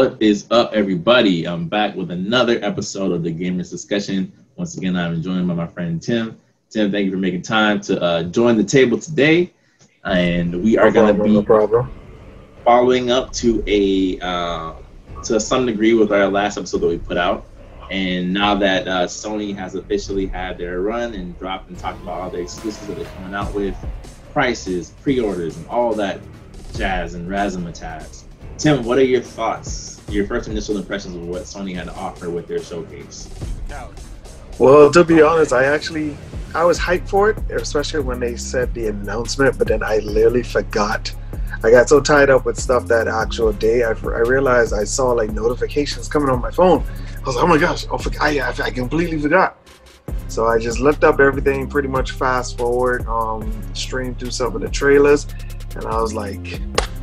What is up, everybody? I'm back with another episode of the Gamers Discussion. Once again, I'm joined by my friend Tim. Tim, thank you for making time to join the table today. And we are going to be following up to to some degree with our last episode that we put out. And now that Sony has officially had their run and dropped and talked about all the exclusives that they're coming out with, prices, pre-orders, and all that jazz and razzmatazz. Tim, what are your thoughts, your first initial impressions of what Sony had to offer with their showcase? Well, to be honest, I was hyped for it, especially when they said the announcement, but then I literally forgot. I got so tied up with stuff that actual day, I realized I saw like notifications coming on my phone. I was like, oh my gosh, I completely forgot. So I just looked up everything, pretty much fast forward, streamed through some of the trailers, and I was like,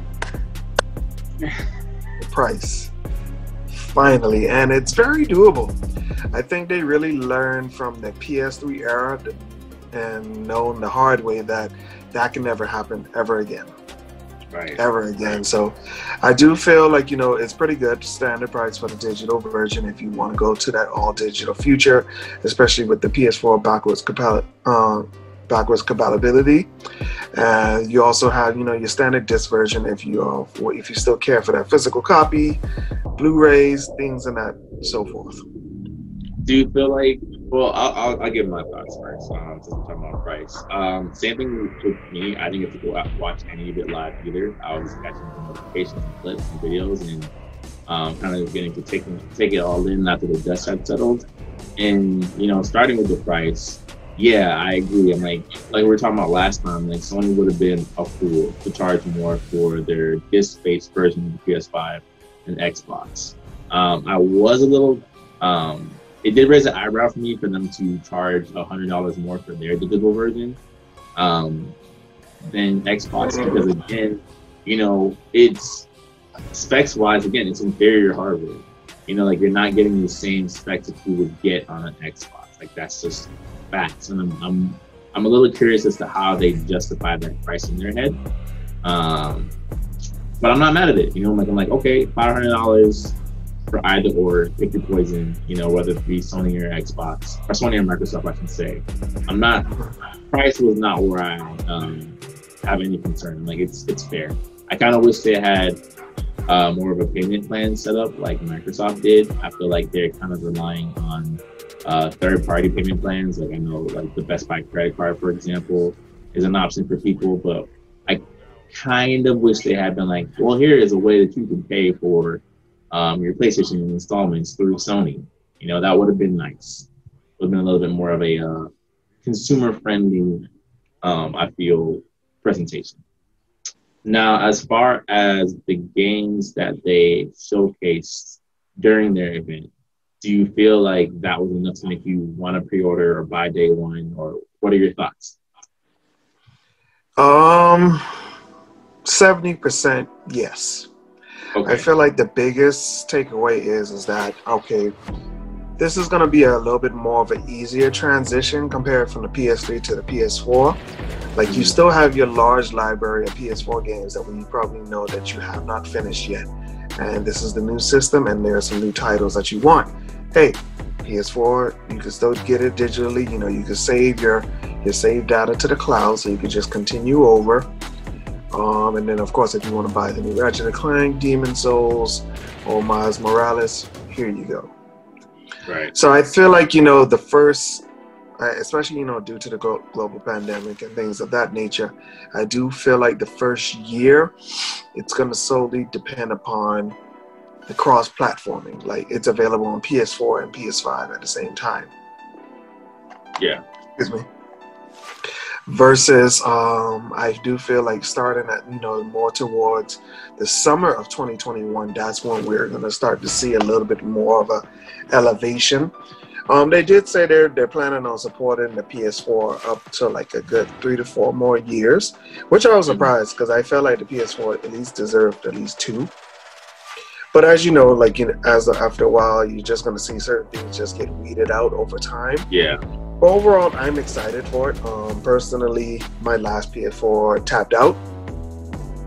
the price, finally, and it's very doable. I think they really learned from the PS3 era and known the hard way that can never happen ever again. Right. Ever again. So I do feel like, it's pretty good standard price for the digital version if you want to go to that all digital future, especially with the PS4 backwards compatibility. You also have, your standard disc version if you still care for that physical copy, Blu-rays, things and that, so forth. Do you feel like, well, I'll give my thoughts first, since we're talking about price. Same thing with me. I didn't get to go out and watch any of it live either. I was catching notifications and clips and videos and kind of getting to take it all in after the dust had settled. And, starting with the price, yeah, I agree. I'm like we were talking about last time, like Sony would have been a fool to charge more for their disc-based version of the PS5 and Xbox. I was a little, it did raise an eyebrow for me for them to charge $100 more for their digital version than Xbox, because again, it's specs-wise, again, it's inferior hardware. Like you're not getting the same specs that you would get on an Xbox. Like that's just facts, and I'm a little curious as to how they justify that price in their head. But I'm not mad at it. I'm like, okay, $500 for either or, pick your poison. Whether it be Sony or Xbox, or Sony or Microsoft, I should say. Price was not where I have any concern. Like it's fair. I kind of wish they had more of a payment plan set up like Microsoft did. I feel like they're kind of relying on third-party payment plans. Like I know, like the Best Buy credit card, for example, is an option for people, but I kind of wish they had been like, well, here is a way that you can pay for your PlayStation installments through Sony. That would have been nice. Would have been a little bit more of a consumer-friendly, I feel, presentation. Now, as far as the games that they showcased during their event, do you feel like that was enough to make you want to pre-order or buy day one, or what are your thoughts? 70% yes. Okay. I feel like the biggest takeaway is that, okay, this is going to be a little bit more of an easier transition compared from the PS3 to the PS4. Like you still have your large library of PS4 games that we probably know that you have not finished yet. And this is the new system, and there are some new titles that you want. Hey, PS4, you can still get it digitally. You can save your save data to the cloud, so you can just continue over. And then, of course, if you want to buy the new Ratchet & Clank, Demon Souls, or Miles Morales, here you go. Right. So I feel like, the first, especially, due to the global pandemic and things of that nature, I do feel like the first year, it's going to solely depend upon the cross-platforming. Like, it's available on PS4 and PS5 at the same time. Yeah. Excuse me. Versus, I do feel like starting at, more towards the summer of 2021, that's when we're going to start to see a little bit more of a elevation. They did say they're planning on supporting the PS4 up to like a good 3 to 4 more years, which I was surprised because I felt like the PS4 at least deserved at least 2. But as you know, after a while, you're just going to see certain things just get weeded out over time. Yeah. Overall, I'm excited for it. Personally, my last PS4 tapped out.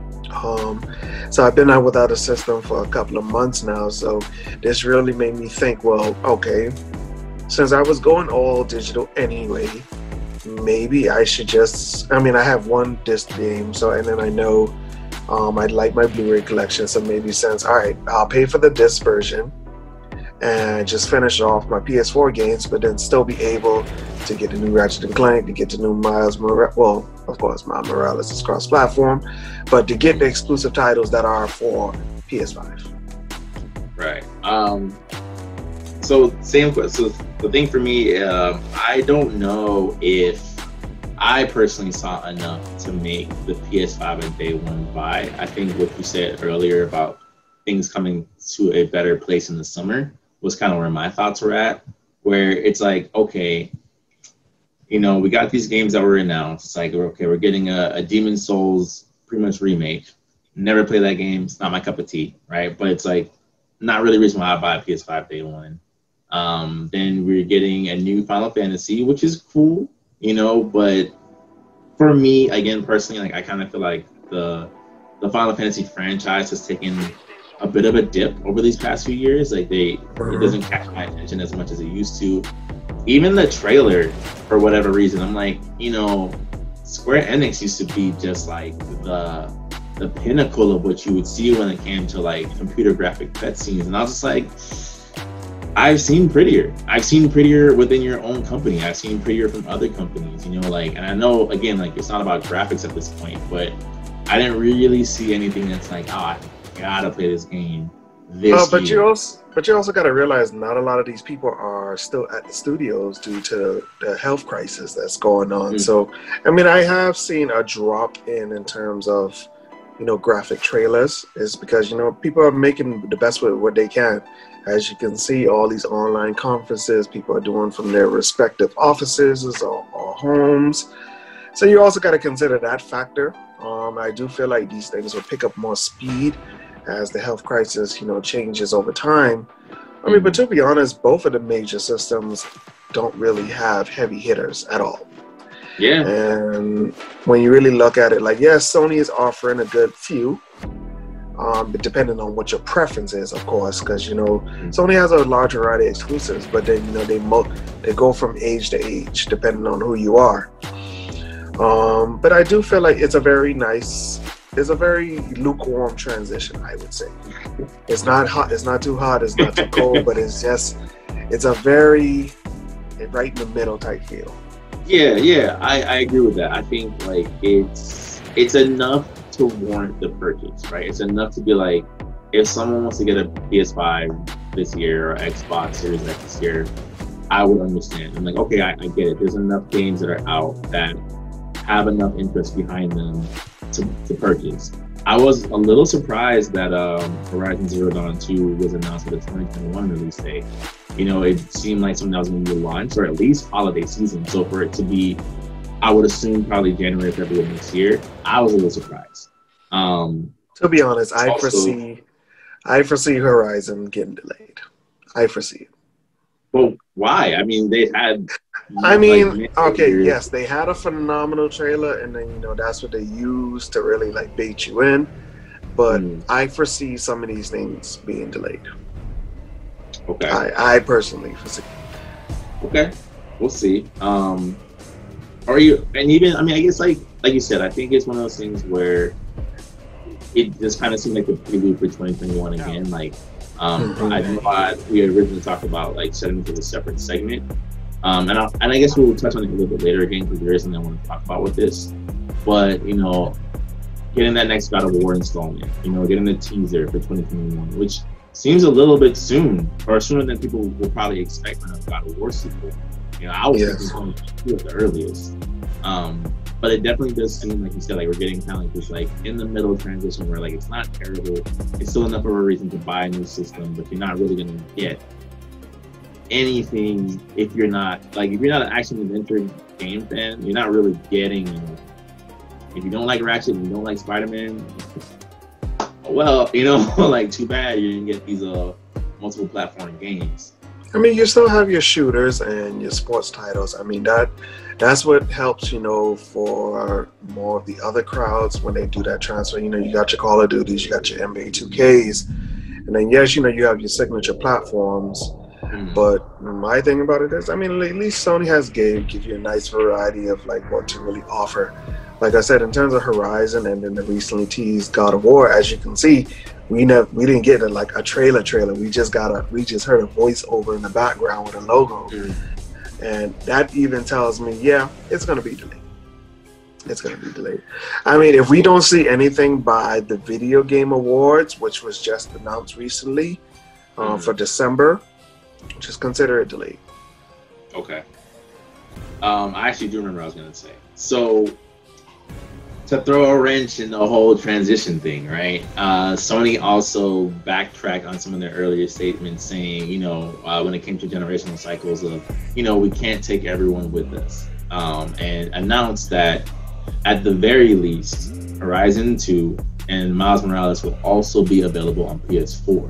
So I've been out without a system for a couple of months now. So this really made me think, well, okay, since I was going all digital anyway, maybe I should just, I mean, I have one disc game, so, and then I know I'd like my Blu-ray collection, so maybe since, all right, I'll pay for the disc version and just finish off my PS4 games, but then still be able to get the new Ratchet and Clank, to get the new Miles Morales, well, of course, Miles Morales is cross-platform, but to get the exclusive titles that are for PS5. Right. So the thing for me, I don't know if I personally saw enough to make the PS5 a day one buy. I think what you said earlier about things coming to a better place in the summer was kind of where my thoughts were at, where it's like, okay, you know, we got these games that were announced. It's like, okay, we're getting a Demon's Souls pretty much remake. Never played that game. It's not my cup of tea, right? But it's like not really the reason why I buy a PS5 day one. Then we're getting a new Final Fantasy, which is cool, you know, but for me, again, personally, like I kind of feel like the Final Fantasy franchise has taken a bit of a dip over these past few years. Like it doesn't catch my attention as much as it used to. Even the trailer, for whatever reason, I'm like, you know, Square Enix used to be just like the pinnacle of what you would see when it came to like computer graphic cutscenes, and I was just like, I've seen prettier. I've seen prettier within your own company. I've seen prettier from other companies, you know, like, and I know, again, like, it's not about graphics at this point, but I didn't really see anything that's like, oh, I gotta play this game this but year. you also got to realize not a lot of these people are still at the studios due to the health crisis that's going on. So, I mean, I have seen a drop in terms of, you know, graphic trailers, is because, you know, people are making the best with what they can. As you can see, all these online conferences people are doing from their respective offices or homes. So you also got to consider that factor. I do feel like these things will pick up more speed as the health crisis, you know, changes over time. I mean, but to be honest, both of the major systems don't really have heavy hitters at all. Yeah. And when you really look at it, like, yes, Sony is offering a good few, but depending on what your preference is, of course, because, you know, Sony has a large variety of exclusives, but then, you know, they go from age to age depending on who you are. But I do feel like it's a very lukewarm transition, I would say. It's not hot, it's not too hot, it's not too cold, but it's a very right in the middle type feel. Yeah, I agree with that. I think like it's enough to warrant the purchase, right? It's enough to be like, if someone wants to get a PS5 this year or Xbox Series X this year, I would understand. I'm like, okay, I get it. There's enough games that are out that have enough interest behind them to purchase. I was a little surprised that Horizon Zero Dawn 2 was announced with a 2021 release date. You know, it seemed like something that was going to be launched, or at least holiday season. So for it to be, I would assume probably January, February next year, I was a little surprised. To be honest, I foresee Horizon getting delayed. I foresee it. Well, why? I mean, they had. Yes, they had a phenomenal trailer, and then, you know, that's what they used to really like bait you in. But I foresee some of these things being delayed. Okay. I personally foresee. Okay, we'll see. Are you? And even, I mean, I guess like you said, I think it's one of those things where it just kind of seemed like the prelude for 2021 again. Like, I know we had originally talked about like setting it to a separate segment. And I guess we'll touch on it a little bit later again, because there is something I want to talk about with this. But, you know, getting that next God of War installment, you know, getting the teaser for 2021, which seems a little bit soon, or sooner than people will probably expect from a God of War sequel. You know, I was thinking 2022 at the earliest. But it definitely does seem, like you said, like we're getting kind of like this like in the middle transition where like it's not terrible, it's still enough of a reason to buy a new system, but you're not really going to get anything if you're not an action adventure game fan. You're not really getting, you know, if you don't like Ratchet and you don't like Spider-Man, well, you know, like too bad you didn't get these multiple platform games. I mean, you still have your shooters and your sports titles. I mean, that's what helps, you know, for more of the other crowds when they do that transfer. You know, you got your Call of Duties, you got your NBA 2Ks, and then yes, you know, you have your signature platforms. But my thing about it is, I mean, at least Sony has give you a nice variety of like what to really offer. Like I said, in terms of Horizon and then the recently teased God of War, as you can see, we didn't get a trailer. We just heard a voiceover in the background with a logo, and that even tells me, yeah, it's gonna be delayed. It's gonna be delayed. I mean, if we don't see anything by the Video Game Awards, which was just announced recently for December, just consider it delayed. Okay. I actually do remember what I was gonna say. So, to throw a wrench in the whole transition thing, right? Sony also backtracked on some of their earlier statements saying, you know, when it came to generational cycles of, you know, we can't take everyone with us, and announced that at the very least, Horizon 2 and Miles Morales will also be available on PS4.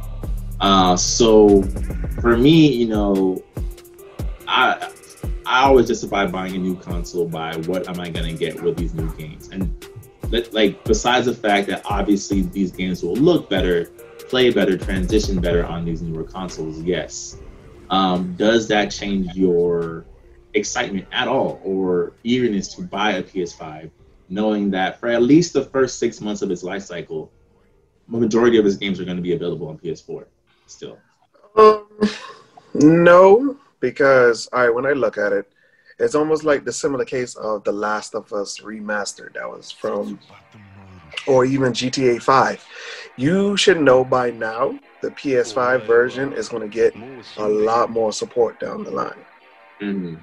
So for me, you know, I always justify buying a new console by what am I going to get with these new games. And like, besides the fact that obviously these games will look better, play better, transition better on these newer consoles, yes. Does that change your excitement at all or eagerness to buy a PS5, knowing that for at least the first 6 months of its life cycle, the majority of its games are going to be available on PS4 still? No, because when I look at it, it's almost like the similar case of The Last of Us remastered that was from, or even GTA 5. You should know by now the PS5 version is going to get a lot more support down the line.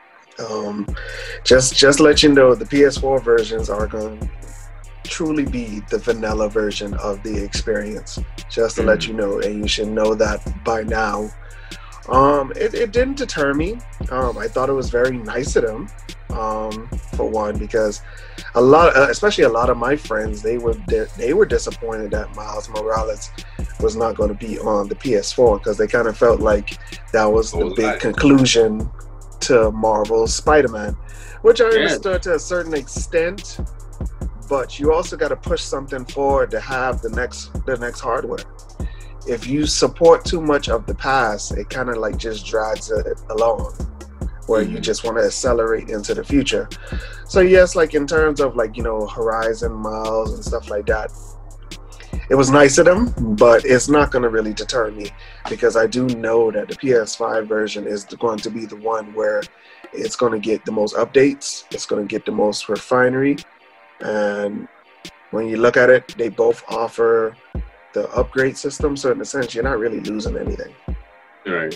Just let you know, the PS4 versions are going to truly be the vanilla version of the experience, just to let you know, and you should know that by now. It didn't deter me. I thought it was very nice of them, for one, because especially a lot of my friends, they were disappointed that Miles Morales was not going to be on the PS4 because they kind of felt like that was the big conclusion to Marvel's Spider-Man, which I understood to a certain extent. But you also got to push something forward to have the next hardware. If you support too much of the past, it kind of like just drags it along, where you just want to accelerate into the future. So yes, like in terms of like, you know, Horizon, Miles, and stuff like that, it was nice of them, but it's not going to really deter me because I do know that the PS5 version is going to be the one where it's going to get the most updates, it's going to get the most refinery. And when you look at it, they both offer the upgrade system, so in a sense, you're not really losing anything. Right.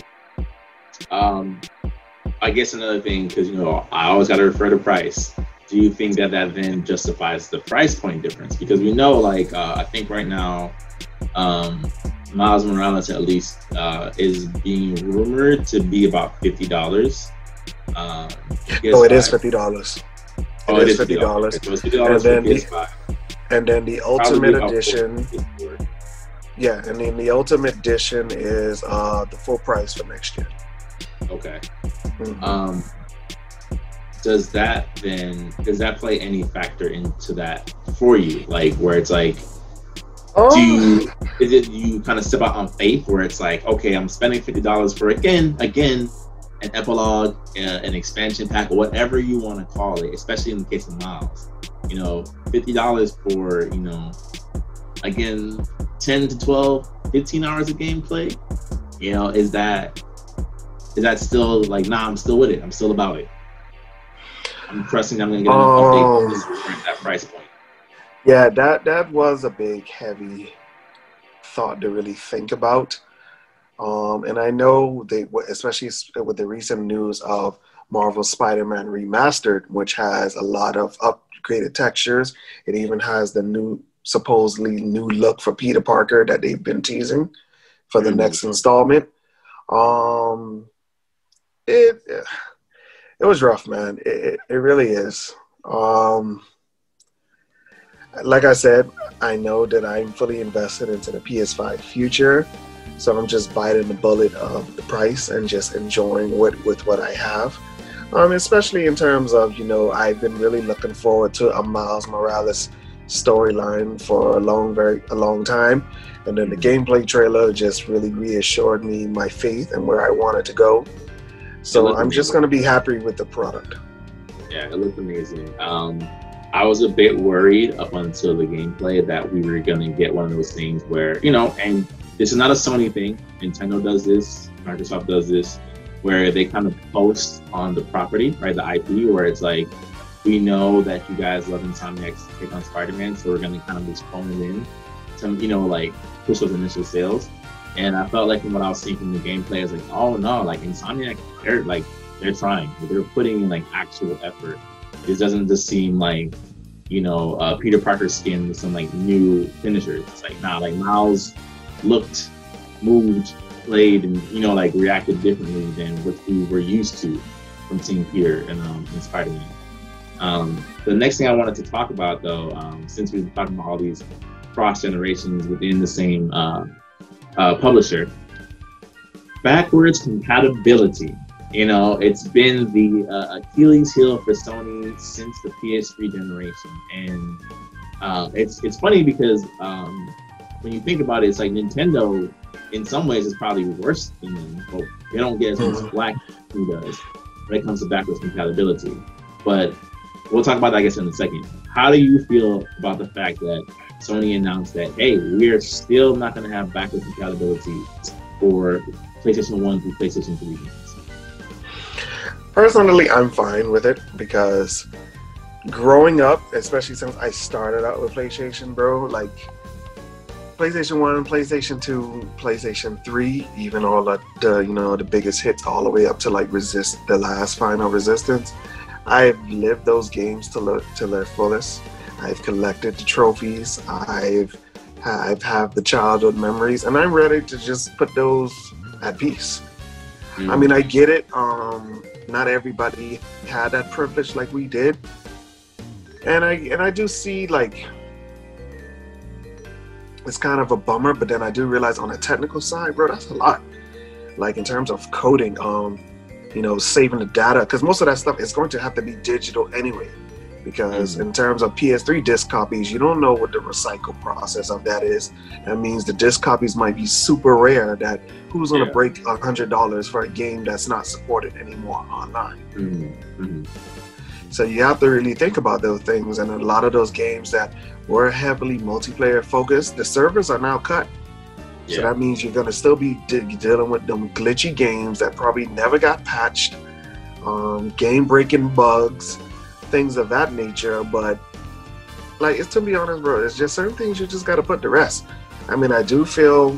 I guess another thing, because, you know, I always got to refer to price. Do you think that then justifies the price point difference? Because we know, like, I think right now, Miles Morales at least is being rumored to be about $50. It is $50. It is $50. So it's $50 for PS5. And then the Ultimate Edition. Yeah, and then the Ultimate Edition is the full price for next year. Okay. Does that play any factor into that for you? Like, where it's like, is it you kind of step out on faith where it's like, okay, I'm spending $50 for again an epilogue, an expansion pack, whatever you want to call it, especially in the case of Miles. You know, $50 for, you know, again, 10 to 12, 15 hours of gameplay. You know, is that still like, nah, I'm still with it. I'm still about it. I'm trusting I'm going to get an update on this at that price point. Yeah, that was a big, heavy thought to really think about. And I know especially with the recent news of Marvel's Spider-Man Remastered, which has a lot of upgraded textures. It even has the supposedly new look for Peter Parker that they've been teasing for the next installment. It was rough, man. It really is. Like I said, I know that I'm fully invested into the PS5 future. So I'm just biting the bullet of the price and just enjoying with what I have. Especially in terms of, you know, I've been really looking forward to a Miles Morales storyline for a long time. And then the gameplay trailer just really reassured me my faith and where I wanted to go. So I'm just going to be happy with the product. Yeah, it looked amazing. I was a bit worried up until the gameplay that we were going to get one of those things where, you know, and this is not a Sony thing. Nintendo does this, Microsoft does this, where they kind of post on the property, right, the IP, where it's like, we know that you guys love Insomniac's take on Spider-Man, so we're going to kind of just phone it in to, you know, like, push those initial sales. And I felt like from what I was seeing from the gameplay, I was like, oh no, like Insomniac, they're trying. They're putting in like actual effort. It doesn't just seem like, you know, Peter Parker's skin with some like new finishers. It's like, nah, like Miles looked, moved, played, and, you know, like reacted differently than what we were used to from seeing Peter in Spider-Man. The next thing I wanted to talk about, though, since we've been talking about all these cross generations within the same publisher, backwards compatibility. You know, it's been the Achilles heel for Sony since the PS3 generation, and it's funny because when you think about it, it's like Nintendo, in some ways, is probably worse than them, but they don't get as much flack as who does when it comes to backwards compatibility. But we'll talk about that, I guess, in a second. How do you feel about the fact that Sony announced that, hey, we're still not going to have backwards compatibility for PlayStation 1 through PlayStation 3 games? Personally, I'm fine with it because growing up, especially since I started out with PlayStation, bro, like PlayStation 1, PlayStation 2, PlayStation 3, even all the you know, the biggest hits all the way up to like the last Final Resistance, I've lived those games to their fullest. I've collected the trophies. I've had the childhood memories, and I'm ready to just put those at peace. I mean, I get it. Not everybody had that privilege like we did, and I do see like it's kind of a bummer. But then I do realize on a technical side, bro, that's a lot. Like in terms of coding, you know, saving the data, because most of that stuff is going to have to be digital anyway. Because in terms of PS3 disc copies, you don't know what the recycle process of that is. That means the disc copies might be super rare, that who's going to break $100 for a game that's not supported anymore online? So you have to really think about those things. And a lot of those games that were heavily multiplayer focused, the servers are now cut. So that means you're going to still be dealing with them glitchy games that probably never got patched, game-breaking bugs, things of that nature. But like, it's, to be honest, bro, it's just certain things you just got to put to rest. I mean, I do feel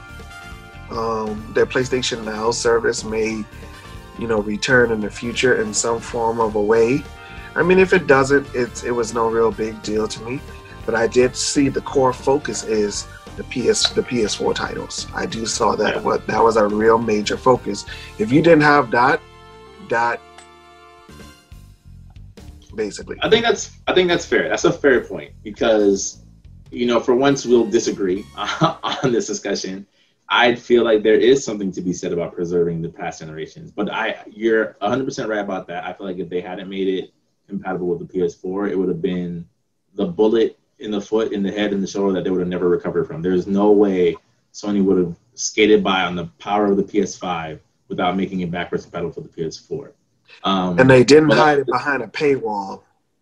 their PlayStation Now service may, you know, return in the future in some form of a way. I mean, if it doesn't, it was no real big deal to me. But I did see the core focus is the PS4 titles. I do saw that that was a real major focus. If you didn't have that basically. I think that's fair. That's a fair point, because, you know, for once we'll disagree on this discussion. I feel like there is something to be said about preserving the past generations. But you're 100% right about that. I feel like if they hadn't made it compatible with the PS4, it would have been the bullet in the foot, in the head, and the shoulder that they would have never recovered from. There's no way Sony would have skated by on the power of the PS5 without making it backwards compatible for the PS4. And they didn't hide it behind a paywall.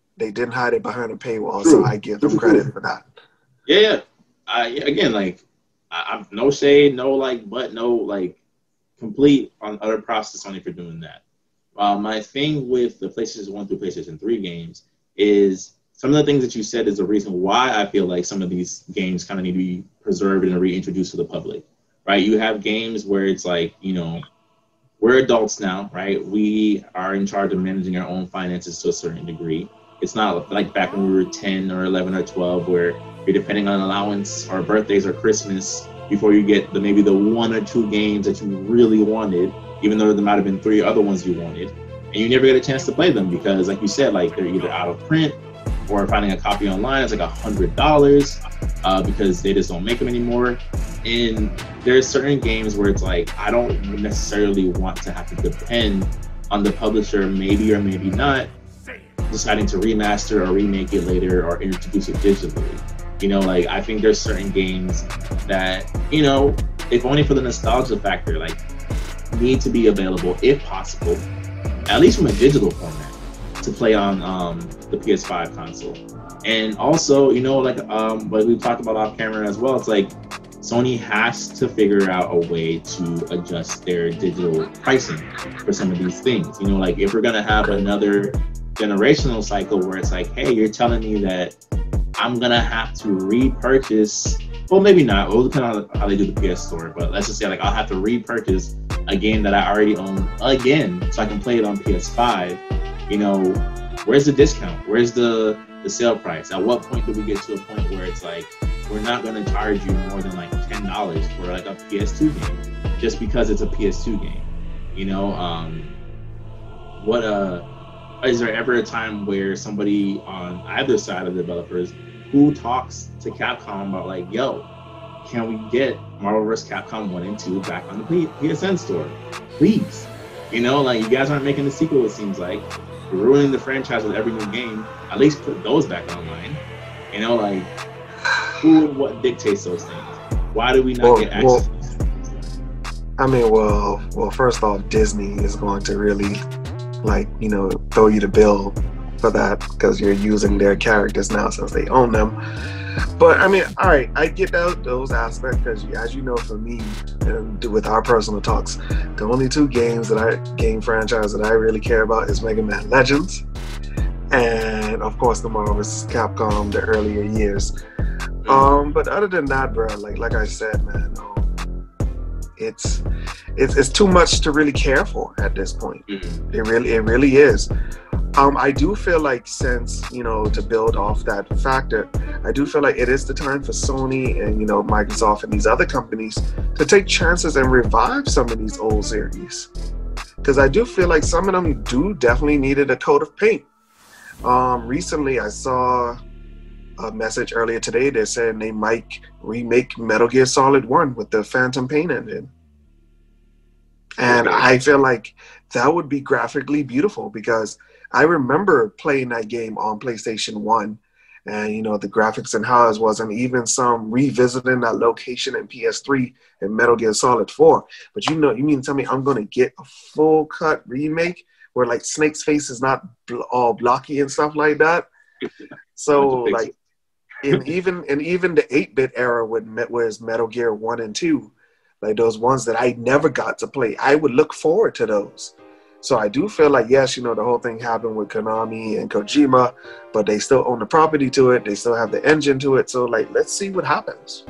True. So I give them credit for that. Yeah. Again, like, I'm no shade, no like, but no like, complete on other props to Sony for doing that. My thing with the PlayStation 1 through PlayStation 3 games is some of the things that you said is the reason why I feel like some of these games kind of need to be preserved and reintroduced to the public, right? You have games where it's like, you know, we're adults now, right? We are in charge of managing our own finances to a certain degree. It's not like back when we were 10 or 11 or 12 where you're depending on allowance or birthdays or Christmas before you get maybe the one or two games that you really wanted, even though there might have been 3 other ones you wanted. And you never get a chance to play them because, like you said, like they're either out of print or finding a copy online is like $100 because they just don't make them anymore. And there's certain games where it's like, I don't necessarily want to have to depend on the publisher, maybe or maybe not, deciding to remaster or remake it later or introduce it digitally. You know, like, I think there's certain games that, you know, if only for the nostalgia factor, like, need to be available, if possible, at least from a digital format, to play on the PS5 console. And also, you know, like what we talked about off camera as well, it's like Sony has to figure out a way to adjust their digital pricing for some of these things. You know, like, if we're gonna have another generational cycle where it's like, hey, you're telling me that I'm gonna have to repurchase, well, maybe not, it will depend on how they do the PS Store, but let's just say, like, I'll have to repurchase a game that I already own again so I can play it on PS5. You know, where's the discount? Where's the sale price? At what point do we get to a point where it's like, we're not going to charge you more than like $10 for like a PS2 game just because it's a PS2 game? You know, is there ever a time where somebody on either side of the developers who talks to Capcom about like, yo, can we get Marvel vs. Capcom 1 and 2 back on the PSN store? Please. You know, like, you guys aren't making the sequel, it seems like. You're ruining the franchise with every new game. At least put those back online. You know, like, who and what dictates those things? Why do we not get access to these things? I mean, well, first off, Disney is going to really, like, you know, throw you the bill for that because you're using their characters now since they own them. But I mean, all right, I get those aspects because, as you know, for me and with our personal talks, the only two game franchise that I really care about is Mega Man Legends, and of course the Marvel vs. Capcom, the earlier years. But other than that, bro, like I said, man, it's too much to really care for at this point. It really is. I do feel like, since, you know, to build off that factor, I do feel like it is the time for Sony and, you know, Microsoft and these other companies to take chances and revive some of these old series. Because I do feel like some of them definitely needed a coat of paint. Recently, I saw a message earlier today. They're saying they might remake Metal Gear Solid 1 with the Phantom Pain engine. And I feel like that would be graphically beautiful, because I remember playing that game on PlayStation 1 and, you know, the graphics and how it was, and even some revisiting that location in PS3 and Metal Gear Solid 4. But, you know, you mean to tell me I'm going to get a full cut remake where, like, Snake's face is not all blocky and stuff like that? So, like, even the 8-bit era was Metal Gear 1 and 2, like those ones that I never got to play, I would look forward to those. So I do feel like, yes, you know, the whole thing happened with Konami and Kojima, but they still own the property to it. They still have the engine to it. So, like, let's see what happens.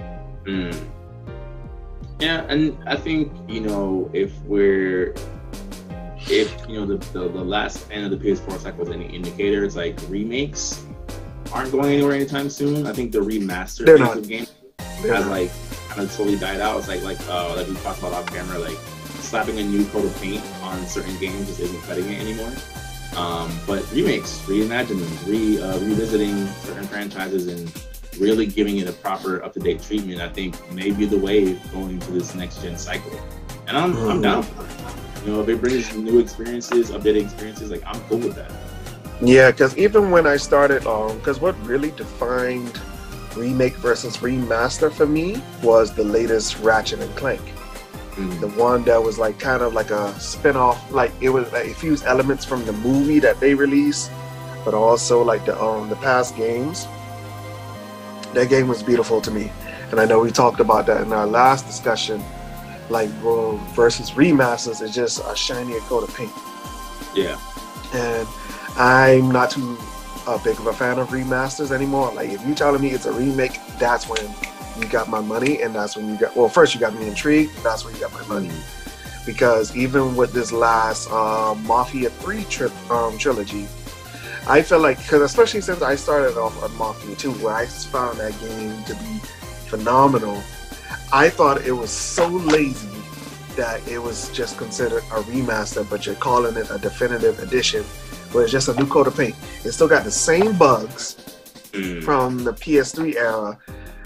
Yeah, and I think, you know, if you know, the last end of the PS4 cycle is any indicator, it's like remakes aren't going anywhere anytime soon. I think the remaster of games has like kind of totally died out. It's like we talked about off camera, like, slapping a new coat of paint on certain games just isn't cutting it anymore. But remakes, reimagining, revisiting certain franchises and really giving it a proper up-to-date treatment, I think may be the way going into this next-gen cycle. And I'm down for it. You know, if it brings new experiences, updated experiences, like, I'm cool with that. Yeah, because even when I started, because what really defined remake versus remaster for me was the latest Ratchet and Clank. The one that was like kind of like a spin-off, like it was like it fused elements from the movie that they released, but also like the past games. That game was beautiful to me, and I know we talked about that in our last discussion. Like, bro, versus remasters is just a shinier coat of paint. Yeah, and I'm not too big of a fan of remasters anymore. Like, if you're telling me it's a remake, that's when you got my money, and that's when first you got me intrigued, and that's when you got my money. Because even with this last Mafia 3 trilogy, I feel like, because especially since I started off on Mafia 2, where I found that game to be phenomenal, I thought it was so lazy that it was just considered a remaster, but you're calling it a definitive edition, where it's just a new coat of paint. It still got the same bugs from the PS3 era,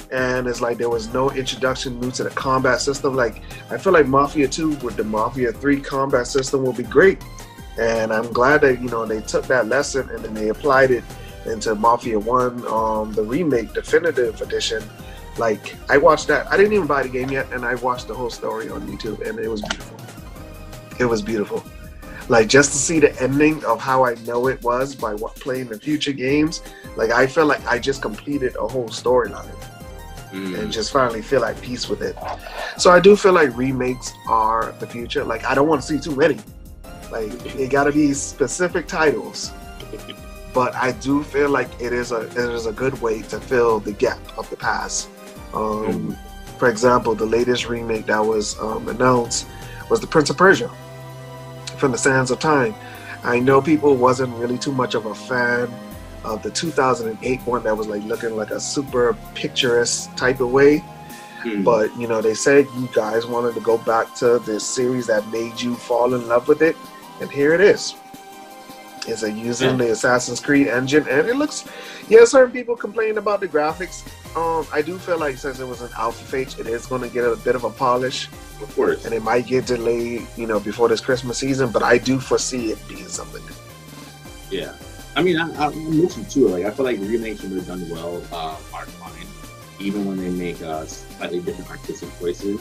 and it's like there was no introduction new to the combat system. Like I feel like Mafia 2 with the Mafia 3 combat system will be great, and I'm glad that they took that lesson and then they applied it into Mafia 1, the remake definitive edition. Like I watched that. I didn't even buy the game yet, and I watched the whole story on YouTube, and it was beautiful. It was beautiful. Like just to see the ending of how I know it was by playing the future games. Like I felt like I just completed a whole storyline. And just finally feel at peace with it. So I do feel like remakes are the future. Like I don't want to see too many. Like it got to be specific titles. But I do feel like it is a good way to fill the gap of the past. For example, the latest remake that was announced was the Prince of Persia from the Sands of Time. I know people wasn't really too much of a fan of the 2008 one that was like looking like a super picturesque type of way. But they said you guys wanted to go back to this series that made you fall in love with it, and here it is. It's using the Assassin's Creed engine, and it looks, certain people complain about the graphics. I do feel like since it was an alpha phase, it is going to get a bit of a polish. Of course. And it might get delayed, before this Christmas season, but I do foresee it being something. Yeah. I mean, I'm with you too. Like, I feel like remakes when they're done well are fine, even when they make slightly different artistic choices.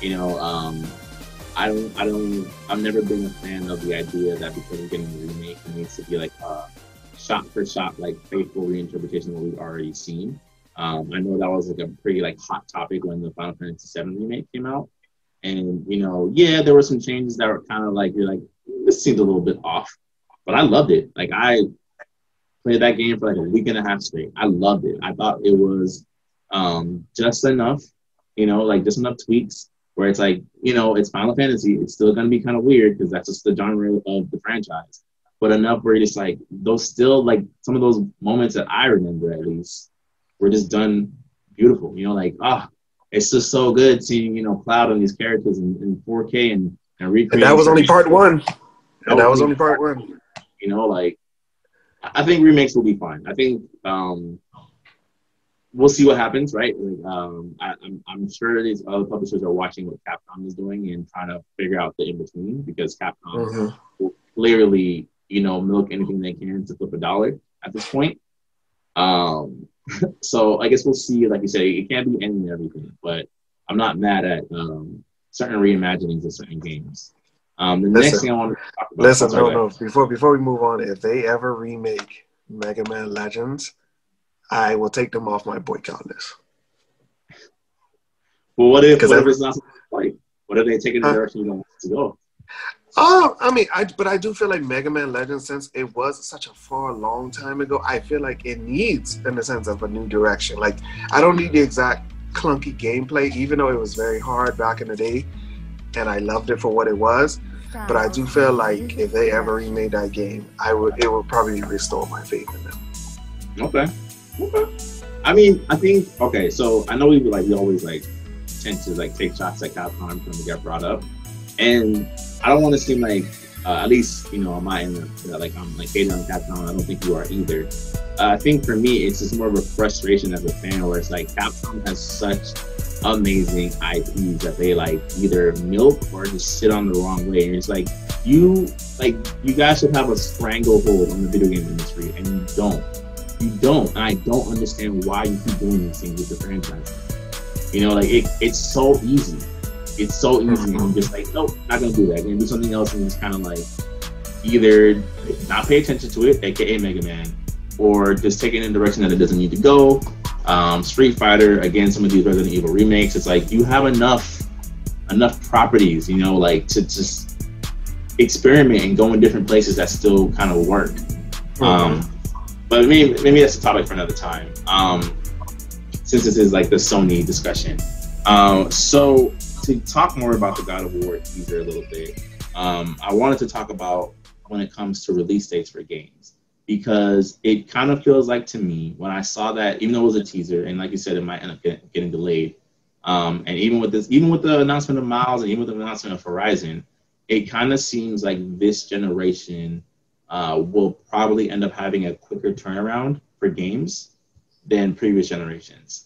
I've never been a fan of the idea that because we're getting a remake, it needs to be like shot for shot, like faithful reinterpretation of what we've already seen. I know that was like a pretty hot topic when the Final Fantasy VII remake came out, and there were some changes that were kind of like you're like, this seems a little bit off, but I loved it. Like I played that game for like a week and a half straight. I loved it. I thought it was just enough, just enough tweaks where it's like, it's Final Fantasy. It's still going to be kind of weird because that's just the genre of the franchise. But enough where you're just like, those still, like, some of those moments that I remember at least were just done beautiful. It's just so good seeing, Cloud and these characters in 4K and recreating. And that was only part one. And that was only part one. I think remakes will be fine. I think we'll see what happens, right? I'm sure these other publishers are watching what Capcom is doing and trying to figure out the in-between, because Capcom will clearly, milk anything they can to flip a dollar at this point. So I guess we'll see. Like you say, it can't be any and everything, but I'm not mad at certain reimaginings of certain games. Next thing I want to talk about. Listen, no. Before we move on, if they ever remake Mega Man Legends, I will take them off my boycott list. Well, what if it's not like? What if they take it in the direction you don't want it to go? I do feel like Mega Man Legends, since it was such a long time ago, I feel like it needs, in the sense of a new direction. Like, I don't need the exact clunky gameplay, even though it was very hard back in the day, and I loved it for what it was. But I do feel like if they ever remade that game, it would probably restore my faith in them. Okay. I mean, I think, okay, so I know we always tend to take shots at Capcom when they get brought up, and I don't want to seem like, at least on my end, I'm hating on Capcom. I don't think you are either. I think for me, it's just more of a frustration as a fan, where it's like Capcom has such amazing IPs that they either milk or just sit on the wrong way, and it's like you guys should have a stranglehold on the video game industry, and you don't. And I don't understand why you keep doing these things with the franchise. It's so easy. It's so easy, and you're just nope, not gonna do that. You're gonna do something else, and just kind of either not pay attention to it, aka Mega Man, or just take it in a direction that it doesn't need to go. Street Fighter, again, some of these Resident Evil remakes, it's like you have enough properties, to just experiment and go in different places that still kind of work. But maybe that's a topic for another time. Since this is the Sony discussion. So to talk more about the God of War teaser a little bit, I wanted to talk about when it comes to release dates for games, because it kind of feels like to me when I saw that, even though it was a teaser, and like you said, it might end up getting delayed. And even with the announcement of Miles, and even with the announcement of Horizon, it kind of seems like this generation will probably end up having a quicker turnaround for games than previous generations.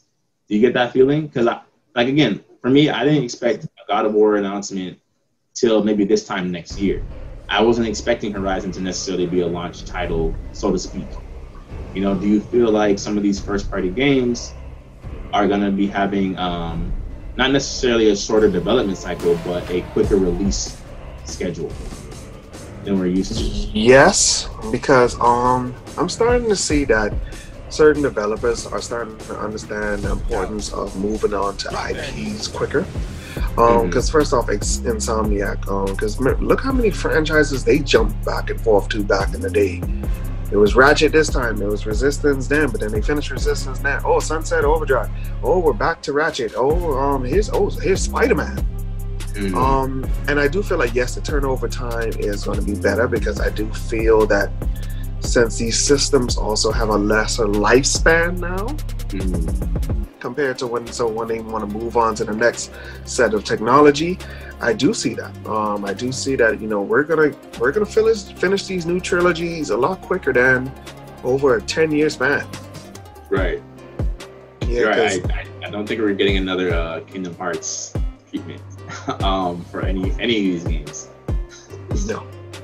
Do you get that feeling? Because like again, for me, I didn't expect a God of War announcement till maybe this time next year. I wasn't expecting Horizon to necessarily be a launch title, so to speak. You know, do you feel like some of these first-party games are going to be having not necessarily a shorter development cycle, but a quicker release schedule than we're used to? Yes, because I'm starting to see that certain developers are starting to understand the importance of moving on to IPs quicker. Because first off, it's Insomniac. Because look how many franchises they jumped back and forth to back in the day. It was Ratchet this time. It was Resistance then, but then they finished Resistance now. Oh, Sunset Overdrive. Oh, we're back to Ratchet. Here's Spider-Man. And I do feel like, yes, the turnover time is going to be better, because I do feel that since these systems also have a lesser lifespan now compared to when they want to move on to the next set of technology, I do see that. I do see that, you know, we're gonna finish these new trilogies a lot quicker than over a 10-year span. Right. Yeah. Right. I don't think we're getting another Kingdom Hearts treatment for any of these games. No.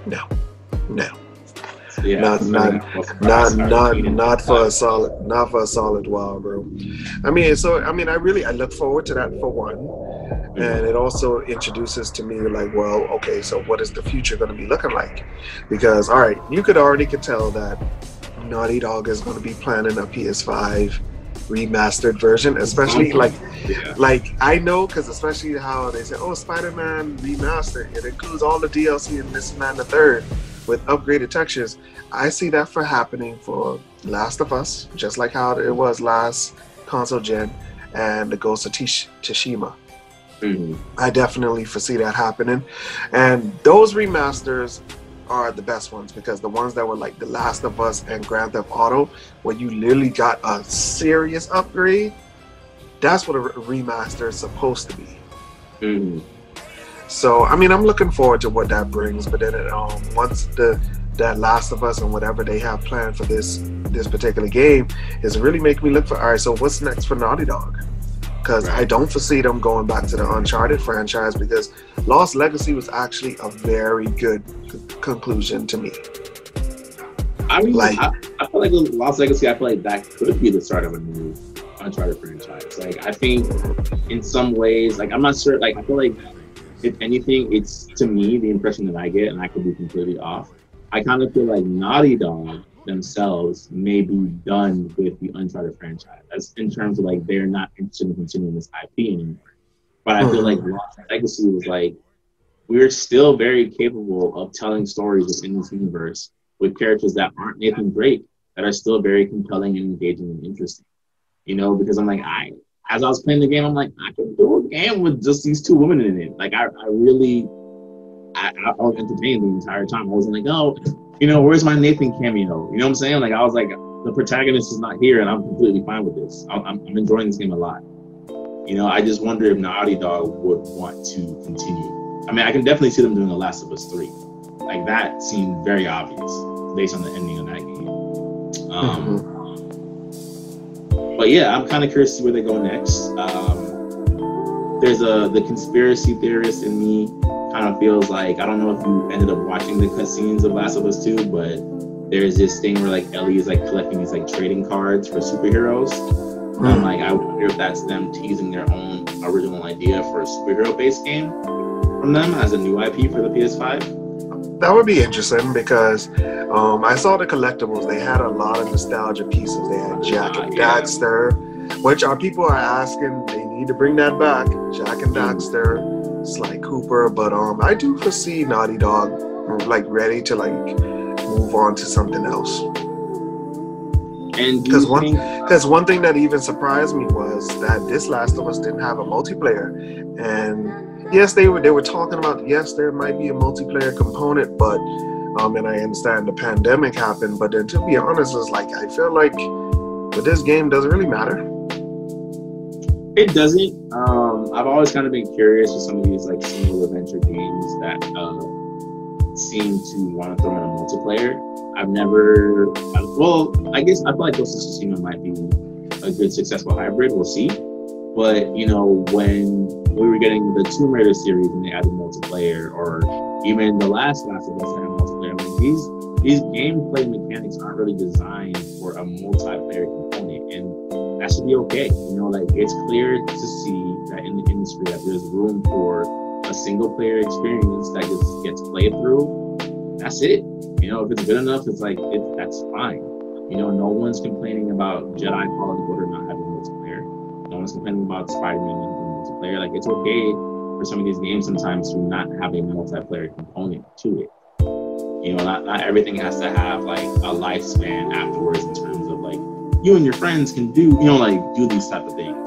Yeah, not for a solid while, bro. I look forward to that for one, and it also introduces to me like, well, okay, so what is the future going to be looking like? Because all right, you could tell that Naughty Dog is going to be planning a PS5 remastered version, especially like I know, because especially how they say, oh, Spider-Man remastered, it includes all the DLC and this and that and the third with upgraded textures. I see that for happening for Last of Us, just like how it was last console gen, and the Ghost of Tsushima. I definitely foresee that happening, and those remasters are the best ones, because the ones that were like The Last of Us and Grand Theft Auto, where you literally got a serious upgrade, that's what a remaster is supposed to be. So I'm looking forward to what that brings. But then once that Last of Us and whatever they have planned for this particular game is really making me look for, all right, so what's next for Naughty Dog? Because I don't foresee them going back to the Uncharted franchise, because Lost Legacy was actually a very good conclusion to me. I feel like Lost Legacy, I feel like that could be the start of a new Uncharted franchise. Like, I think in some ways, like, I'm not sure, like, I feel like if anything, it's, to me, the impression that I get, and I could be completely off, I kind of feel like Naughty Dog themselves may be done with the Uncharted franchise. That's in terms of like they're not interested in continuing this IP anymore. But I feel like Lost Legacy was like, we're still very capable of telling stories within this universe with characters that aren't Nathan Drake, that are still very compelling and engaging and interesting. You know, because I'm like, as I was playing the game, I'm like, I could do a game with just these two women in it. Like, I was entertained the entire time. I wasn't like, oh, you know, where's my Nathan cameo? You know what I'm saying? Like, I was like, the protagonist is not here, and I'm completely fine with this. I'm enjoying this game a lot. You know, I just wonder if Naughty Dog would want to continue. I mean, I can definitely see them doing The Last of Us 3. Like, that seemed very obvious based on the ending of that game. But yeah, I'm kind of curious to see where they go next. There's the conspiracy theorist in me kind of feels like, I don't know if you ended up watching the cutscenes of Last of Us 2, but there's this thing where like Ellie is like collecting these like trading cards for superheroes. And like, I wonder if that's them teasing their own original idea for a superhero-based game from them as a new IP for the PS5. That would be interesting, because I saw the collectibles. They had a lot of nostalgia pieces. They had Jak and Daxter, which people are asking, they need to bring that back. Jak and Daxter, Sly Cooper. But I do foresee Naughty Dog like ready to like move on to something else. And because one thing that even surprised me was that this Last of Us didn't have a multiplayer. And yes, they were talking about, yes, there might be a multiplayer component, but and I understand the pandemic happened, but then to be honest, it's like, I feel like with this game doesn't really matter. It doesn't. I've always kind of been curious with some of these like single adventure games that seem to want to throw in a multiplayer. I guess I feel like Ghost of Tsushima might be a good successful hybrid. We'll see. But you know, when we were getting the Tomb Raider series and they added multiplayer, or even the last Last of Us had multiplayer, like these gameplay mechanics aren't really designed for a multiplayer component, and that should be okay. You know, like it's clear to see that in the industry that there's room for a single player experience that gets played through. That's it. You know, if it's good enough, it's like that's fine. You know, no one's complaining about Jedi Fallen Order not having multiplayer. No one's complaining about Spider-Man not having multiplayer. Like, it's okay for some of these games sometimes to not have a multiplayer component to it. You know, not everything has to have like a lifespan afterwards in terms of like you and your friends can do, you know, like do these type of things.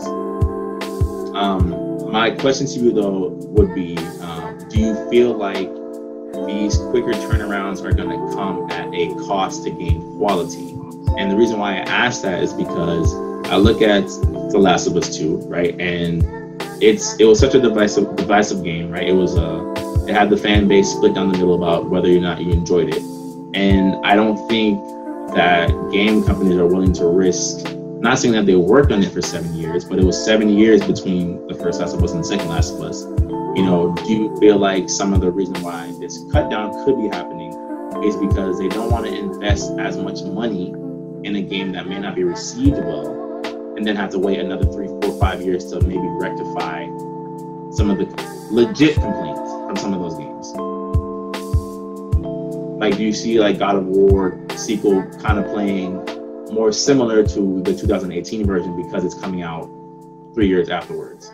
My question to you though would be, do you feel like these quicker turnarounds are going to come at a cost to game quality? And the reason why I ask that is because I look at The Last of Us 2, right? And it was such a divisive game, right? It had the fan base split down the middle about whether or not you enjoyed it. And I don't think that game companies are willing to risk, not saying that they worked on it for 7 years, but it was 7 years between the first Last of Us and the second Last of Us. You know, do you feel like some of the reason why this cut down could be happening is because they don't want to invest as much money in a game that may not be received well, and then have to wait another 3, 4, 5 years to maybe rectify some of the legit complaints from some of those games? Like, do you see like God of War sequel kind of playing more similar to the 2018 version because it's coming out 3 years afterwards?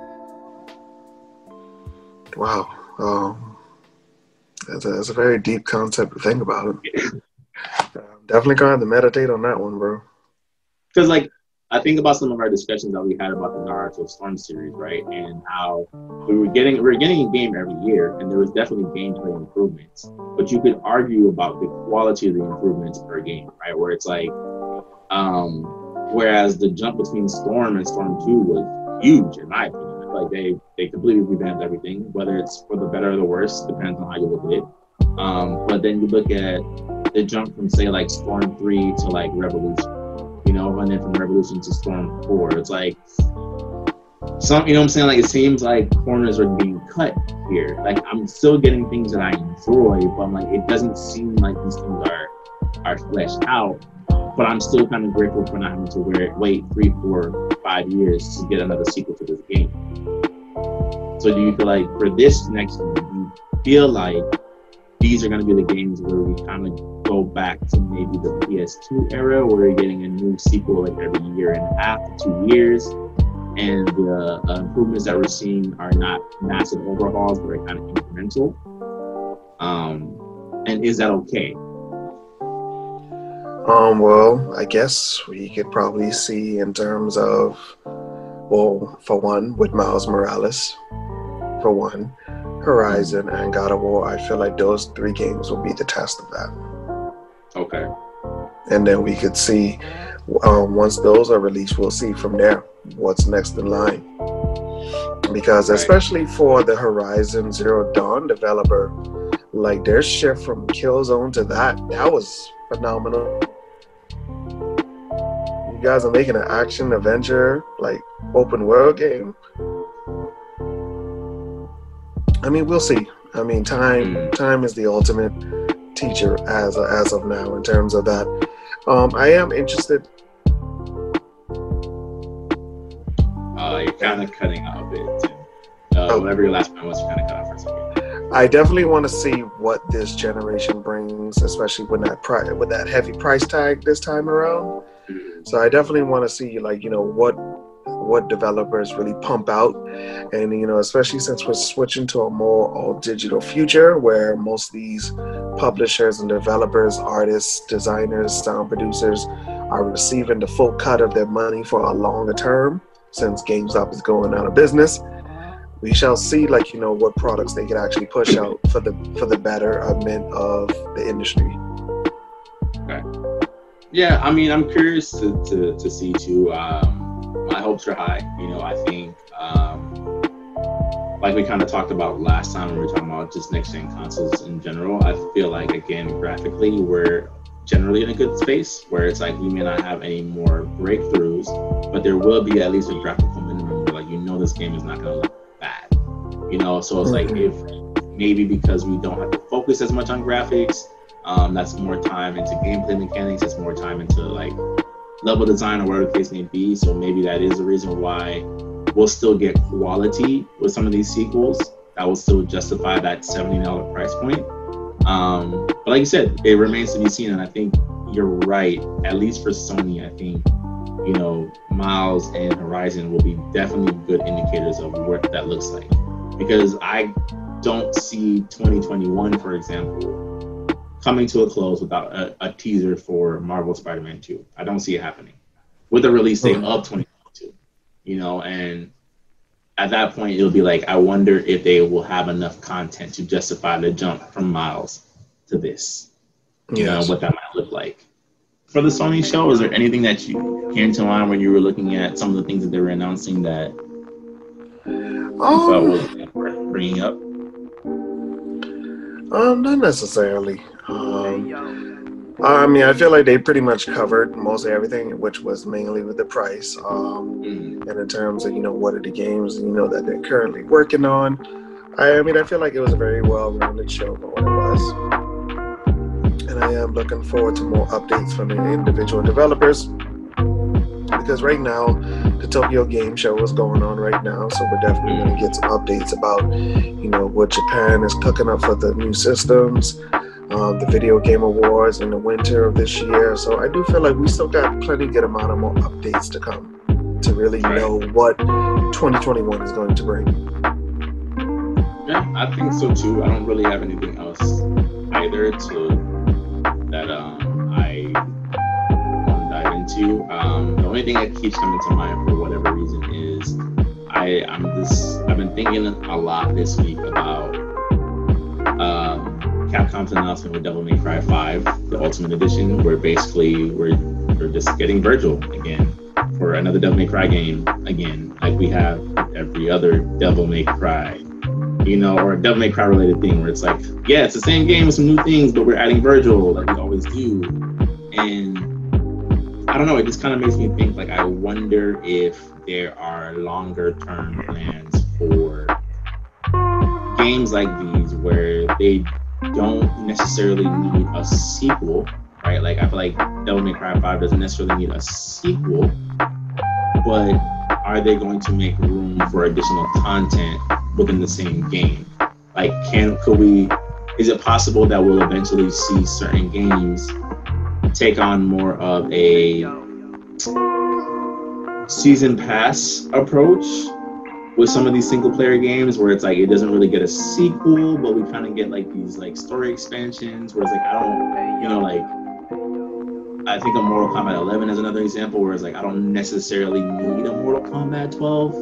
Wow, that's a very deep concept to think about. I'm definitely going to meditate on that one, bro. Because like, I think about some of our discussions that we had about the Naruto Storm series, right? And how we were getting a game every year, and there was definitely gameplay improvements. But you could argue about the quality of the improvements per game, right? Where it's like, whereas the jump between Storm and Storm 2 was huge, in my opinion. Like they completely revamped everything, whether it's for the better or the worse, depends on how you look at it. But then you look at the jump from say like Storm 3 to like Revolution, you know, and then from Revolution to Storm 4. It's like some, you know what I'm saying? Like, it seems like corners are being cut here. Like, I'm still getting things that I enjoy, but I'm like, it doesn't seem like these things are fleshed out. But I'm still kind of grateful for not having to wait 3, 4, 5 years to get another sequel to this game. So do you feel like for this next one, do you feel like these are going to be the games where we kind of go back to maybe the PS2 era, where you're getting a new sequel like every year and a half to 2 years, and the improvements that we're seeing are not massive overhauls, but are kind of incremental? And is that okay? Well, I guess we could probably see in terms of, well, for one, with Miles Morales, for one, Horizon and God of War, I feel like those 3 games will be the test of that. Okay. And then we could see, once those are released, we'll see from there what's next in line. Because especially for the Horizon Zero Dawn developer, like their shift from Killzone to that was phenomenal. You guys are making an action adventure, like open world game. I mean, we'll see. I mean, time is the ultimate teacher as of now in terms of that. I am interested. You're kind of cutting out a bit, Tim. Whatever your last point was, you kind of cut out for a second. I definitely want to see what this generation brings, especially with that heavy price tag this time around. So I definitely want to see, like, you know, what developers really pump out, and you know, especially since we're switching to a more all digital future where most of these publishers and developers, artists, designers, sound producers are receiving the full cut of their money for a longer term, since GameStop is going out of business. We shall see, like, you know, what products they can actually push out for the betterment of the industry. Okay. Yeah, I mean, I'm curious to see too. My hopes are high. You know, I think, like we kind of talked about last time when we were talking about just next-gen consoles in general, I feel like, again, graphically, we're generally in a good space where it's like we may not have any more breakthroughs, but there will be at least a graphical minimum where, know this game is not going to look bad. You know, so it's like if maybe because we don't have to focus as much on graphics, that's more time into gameplay mechanics, it's more time into like level design or whatever the case may be. So maybe that is the reason why we'll still get quality with some of these sequels that will still justify that $70 price point. But like you said, it remains to be seen, and I think you're right. At least for Sony, I think, you know, Miles and Horizon will be definitely good indicators of what that looks like. Because I don't see 2021, for example, coming to a close without a teaser for Marvel Spider-Man 2. I don't see it happening with a release date of 2022, you know, and at that point, it'll be like, I wonder if they will have enough content to justify the jump from Miles to this, you know, what that might look like. For the Sony show, is there anything that you came to mind when you were looking at some of the things that they were announcing that you felt was worth bringing up? Not necessarily. I mean, I feel like they pretty much covered mostly everything, which was mainly with the price. And in terms of, you know, what are the games, you know, that they're currently working on. I mean, I feel like it was a very well-rounded show for what it was. And I am looking forward to more updates from the individual developers. Because right now, the Tokyo Game Show is going on right now. So we're definitely going to get some updates about, you know, what Japan is cooking up for the new systems. The Video Game Awards in the winter of this year. So I do feel like we still got plenty good amount of more updates to come to really know what 2021 is going to bring. Yeah, I think so too. I don't really have anything else either that I want to dive into. The only thing that keeps coming to mind for whatever reason is I've been thinking a lot this week about Capcom's announcement with Devil May Cry 5, the Ultimate Edition, where basically we're just getting Virgil again for another Devil May Cry game again, like we have every other Devil May Cry, you know, or a Devil May Cry related thing where it's like, yeah, it's the same game with some new things, but we're adding Virgil like we always do. And I don't know, it just kind of makes me think, like, I wonder if there are longer term plans for games like these where they don't necessarily need a sequel, right? Like, I feel like Devil May Cry 5 doesn't necessarily need a sequel, but are they going to make room for additional content within the same game? Like, is it possible that we'll eventually see certain games take on more of a season pass approach with some of these single player games, where it's like it doesn't really get a sequel, but we kind of get like these like story expansions where it's like, I don't, you know, like I think of Mortal Kombat 11 as another example, where it's like I don't necessarily need a Mortal Kombat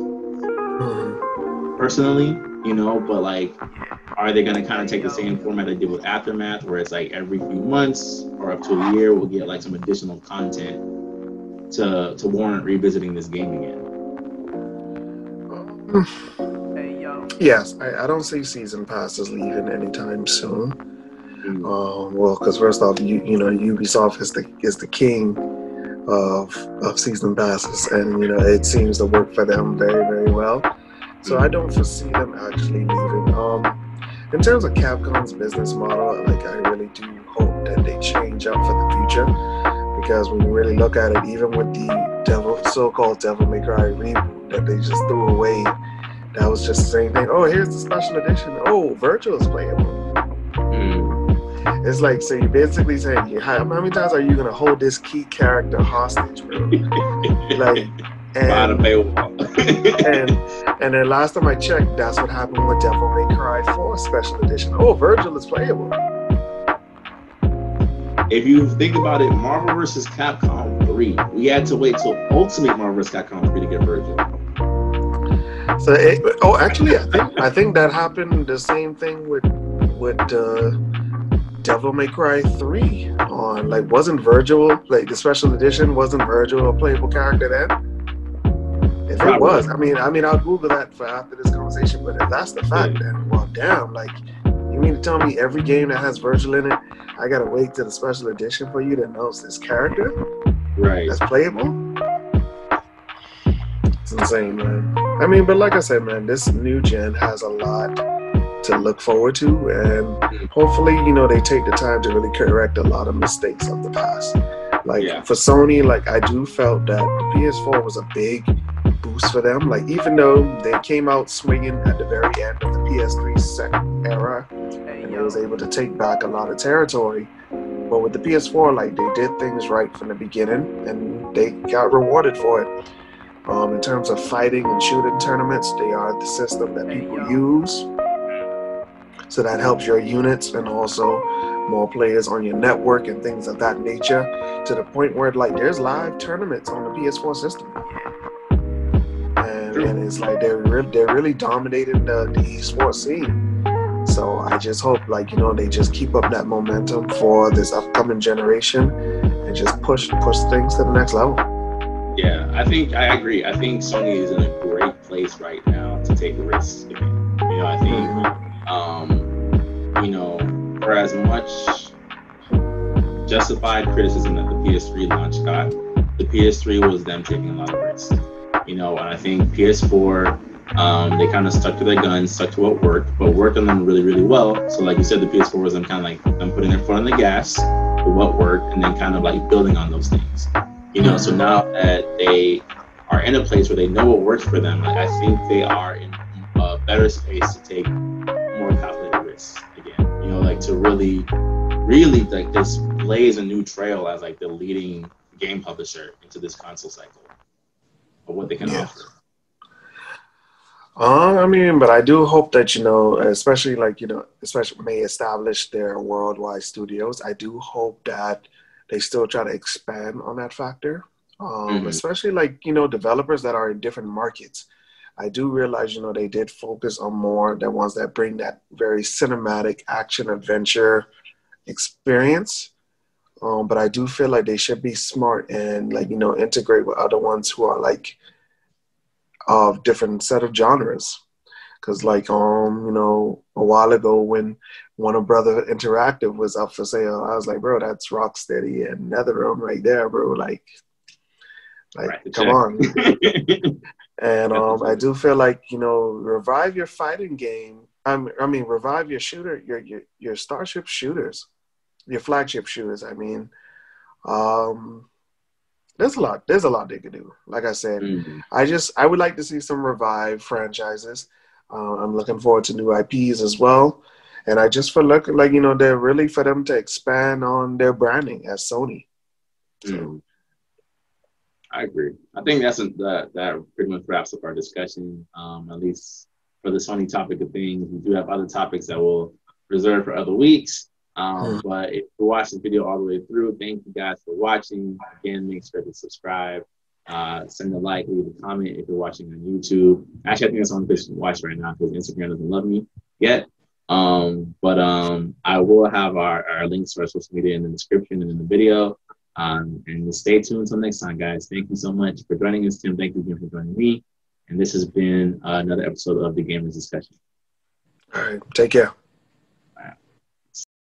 12 personally, you know, but like, are they going to kind of take the same format they did with Aftermath, where it's like every few months or up to a year we'll get like some additional content to warrant revisiting this game again? Yes, I don't see season passes leaving anytime soon. Well, because first off, you know, Ubisoft is the king of season passes, and you know, it seems to work for them very, very well. So I don't foresee them actually leaving. In terms of Capcom's business model, like, I really do hope that they change up for the future, because when you really look at it, even with the so-called Devil May Cry reboot that they just threw away, that was just the same thing. Oh, here's the special edition. Oh, Virtual is playable. It's like, so you're basically saying, how many times are you gonna hold this key character hostage, bro? Like, and then last time I checked, that's what happened with Devil May Cry 4 Special Edition. Oh, Virgil is playable. If you think about it, Marvel vs. Capcom 3, we had to wait till Ultimate Marvel vs. Capcom 3 to get Virgil. So, actually, I think that happened the same thing with Devil May Cry 3 on, like, wasn't Virgil, like, the Special Edition, wasn't Virgil a playable character then? If it was, I mean, I'll Google that for after this conversation. But if that's the fact, then, well, damn, like, you mean to tell me every game that has Virgil in it, I gotta wait till the special edition for you to announce this character? Right. That's playable? It's insane, man. I mean, but like I said, man, this new gen has a lot to look forward to, and hopefully, they take the time to really correct a lot of mistakes of the past. Like for Sony, like I do felt that the PS4 was a big boost for them. Like even though they came out swinging at the very end of the PS3 second era, and they was able to take back a lot of territory, but with the PS4, like they did things right from the beginning, and they got rewarded for it. In terms of fighting and shooting tournaments, they are the system that people use. So that helps your units and also more players on your network and things of that nature, to the point where like there's live tournaments on the PS4 system. And it's like they're really dominating the esports scene. So I just hope like, they just keep up that momentum for this upcoming generation and just push things to the next level. Yeah, I agree. I think Sony is in a great place right now to take risks again. I think for as much justified criticism that the PS3 launch got, the PS3 was them taking a lot of risks. And I think PS4, they kind of stuck to their guns, stuck to what worked, but worked on them really, really well. So like you said, the PS4 was them kind of like them putting their foot on the gas with what worked, and then kind of like building on those things. So now that they are in a place where they know what works for them, like I think they are in a better space to take more calculated risks again. Like to really like this blaze a new trail as like the leading game publisher into this console cycle of what they can offer. I mean, but I do hope that, especially like, especially when they establish their worldwide studios, I do hope that they still try to expand on that factor, especially like, developers that are in different markets. I do realize, they did focus on more the ones that bring that very cinematic action adventure experience. But I do feel like they should be smart and like, integrate with other ones who are like of different set of genres. Cause like, a while ago when Warner Brother Interactive was up for sale, I was like, bro, that's Rocksteady and NetherRealm right there, bro. Like come on. And I do feel like, revive your fighting game. I mean, revive your shooter, your starship shooters, your flagship shooters. I mean, there's a lot they could do. Like I said, I would like to see some revived franchises. I'm looking forward to new IPs as well. And I just feel like, they're really for them to expand on their branding as Sony. So. I agree. I think that pretty much wraps up our discussion, at least for the Sony topic of things. We do have other topics that we'll reserve for other weeks. But if you watch the video all the way through, thank you guys for watching. Again, make sure to subscribe, send a like, leave a comment if you're watching on YouTube. Actually, I think that's the only place you can watch right now because Instagram doesn't love me yet. But I will have our links to our social media in the description and in the video. And stay tuned until next time, guys. Thank you so much for joining us, Tim. Thank you again for joining me. And this has been another episode of the Gamers Discussion. All right. Take care.